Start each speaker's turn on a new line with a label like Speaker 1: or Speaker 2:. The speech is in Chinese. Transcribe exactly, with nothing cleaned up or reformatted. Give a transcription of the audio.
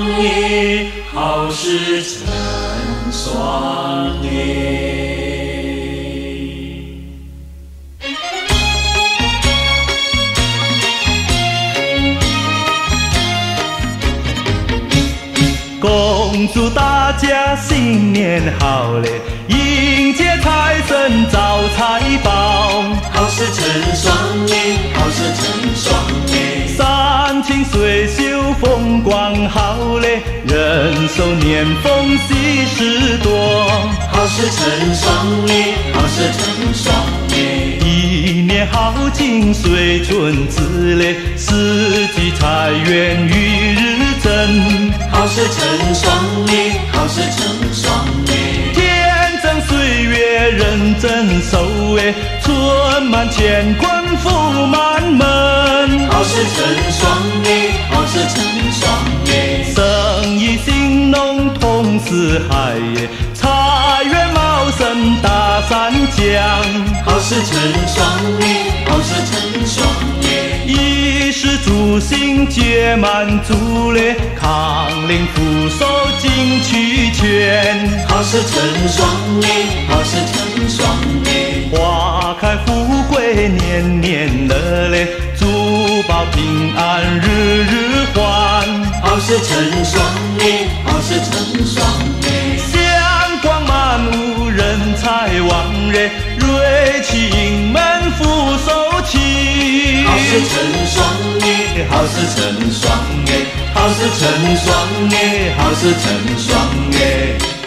Speaker 1: 耶，好事成双耶。
Speaker 2: 恭祝大家新年好嘞，迎接财神招财宝，
Speaker 1: 好事成双耶，好事成双耶。
Speaker 2: 山清水秀风光好嘞，人寿年丰喜事多，
Speaker 1: 好事成双耶，好事成双耶。
Speaker 2: 一年好景水春子嘞，四季财源与日增，
Speaker 1: 好事成双耶，好事成双耶。
Speaker 2: 天增岁月人增寿哎，春满乾坤福满门，
Speaker 1: 好事成双耶，好事成双耶。
Speaker 2: 生意兴隆通四海耶，财源茂盛大三江，
Speaker 1: 好事成双耶，好事成双耶。
Speaker 2: 衣食住行皆满足嘞，康宁福寿尽齐全，
Speaker 1: 好事成双耶，好事成双耶。
Speaker 2: 花开富贵年年乐嘞，珠宝平安日日还，
Speaker 1: 好事成双耶，好事成双耶。
Speaker 2: 香光满屋人财旺嘞，瑞气盈门福寿齐，
Speaker 1: 好事成双耶，好事成双耶，好事成双耶，好事成双耶。